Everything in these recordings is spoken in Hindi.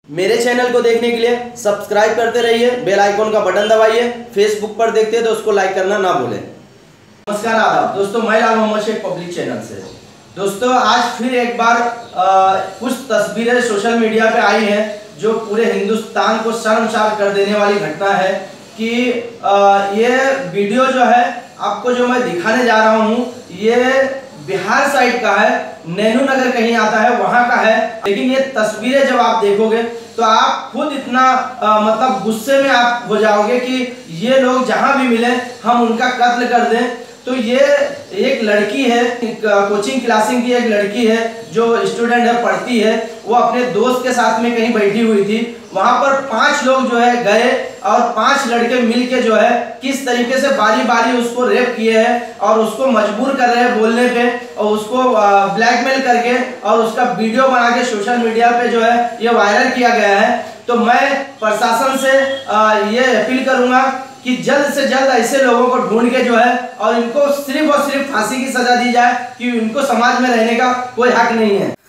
मेरे चैनल को देखने के लिए सब्सक्राइब करते रहिए, बेल आइकॉन का बटन दबाइए। फेसबुक पर देखते हैं तो उसको लाइक करना ना भूलें। नमस्कार आदाब दोस्तों, मैं लाल मोहम्मद शेख पब्लिक चैनल से। दोस्तों आज फिर एक बार कुछ तस्वीरें सोशल मीडिया पे आई हैं जो पूरे हिंदुस्तान को शर्मसार कर देने वाली घटना है कि ये वीडियो जो है आपको जो मैं दिखाने जा रहा हूँ ये बिहार साइड का है, नैनू नगर कहीं आता है वहां का है। लेकिन ये तस्वीरें जब आप देखोगे तो आप खुद इतना मतलब गुस्से में आप हो जाओगे कि ये लोग जहां भी मिले हम उनका कत्ल कर दें। तो ये एक लड़की है, कोचिंग क्लासिंग की एक लड़की है जो स्टूडेंट है, पढ़ती है। वो अपने दोस्त के साथ में कहीं बैठी हुई थी, वहां पर 5 लोग जो है गए और 5 लड़के मिलके जो है किस तरीके से बारी बारी उसको रेप किए हैं और उसको मजबूर कर रहे हैं बोलने पे और उसको ब्लैकमेल करके और उसका वीडियो बना के सोशल मीडिया पे जो है ये वायरल किया गया है। तो मैं प्रशासन से ये अपील करूंगा कि जल्द से जल्द ऐसे लोगों को ढूंढ के जो है और इनको सिर्फ और सिर्फ फांसी की सजा दी जाए कि इनको समाज में रहने का कोई हक नहीं है।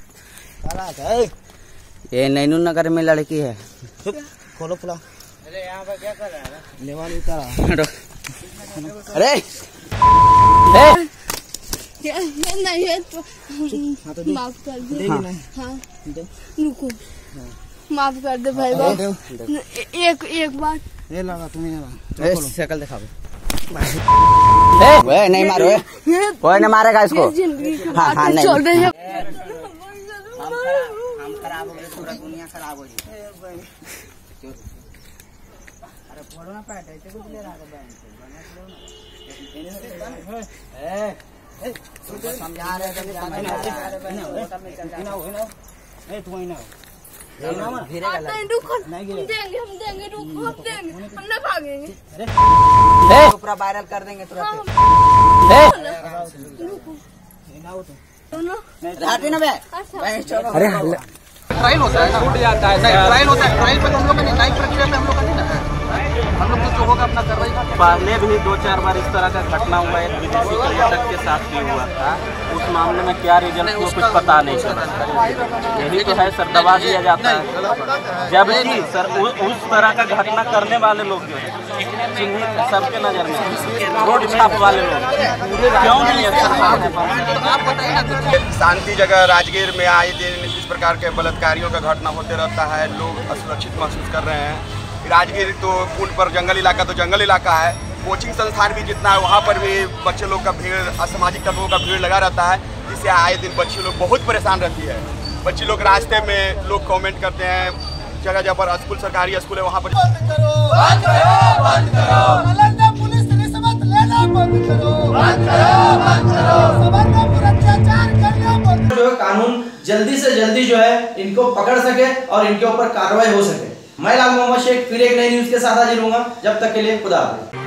ये नैनू नगर में लड़की है। खोलो खुला। अरे यहाँ पर क्या कर रहा है? लेवाल उतारा। अरे नहीं है तो माफ कर दे। हाँ रुको, माफ कर दे भाई बाप। एक बार ये लगा तुम्हें शक्ल दिखाओ। नहीं मारो, कोई नहीं मारेगा इसको। हाँ हाँ नहीं चल रहे हैं। हम खराब हो गए, पूरा दुनिया खराब हो गई। अरे फोड़ो ना पैट ऐसे कुछ ले रहा है। समझा रहे थे हम देंगे हम ना भागेंगे। पूरा वायरल कर देंगे तुरंत। अरे ट्रायल होता है, छूट जाता है, ट्रायल होता है। ट्रायल पे हम लोग का न्यायिक प्रक्रिया में हम लोग का नहीं ना, हम लोग जो होगा अपना कार्रवाई। पहले भी 2-4 बार इस तरह का घटना हुआ है, विदेशी पर्यटक के साथ भी हुआ था। उस मामले में क्या रिजल्ट हुआ कुछ पता नहीं चला। यही तो है सर, दबा दिया जाता है। जबकि सर उस तरह का घटना करने वाले लोग जो है चिन्हित सबके नजर में, रोड छाप वाले लोग क्यों नहीं है सर? शांति जगह राजगीर में आए दिन इस प्रकार के बलात्कारियों का घटना होते रहता है। लोग असुरक्षित महसूस कर रहे हैं। राजगीर तो पुल पर जंगल इलाका तो जंगल इलाका है। कोचिंग संस्थान भी जितना है वहाँ पर भी बच्चे लोग का भीड़, असामाजिक तत्वों का भीड़ लगा रहता है, जिससे आए दिन बच्चे लोग बहुत परेशान रहती है। बच्चे लोग रास्ते में लोग कमेंट करते हैं, जगह जगह पर स्कूल, सरकारी स्कूल है वहाँ पर जो कानून जल्दी से जल्दी जो है इनको पकड़ सके और इनके ऊपर कार्रवाई हो सके। मैं लाल मोहम्मद शेख फिर एक नई न्यूज के साथ हाजिर हूँगा। जब तक के लिए खुदा हाफिज़।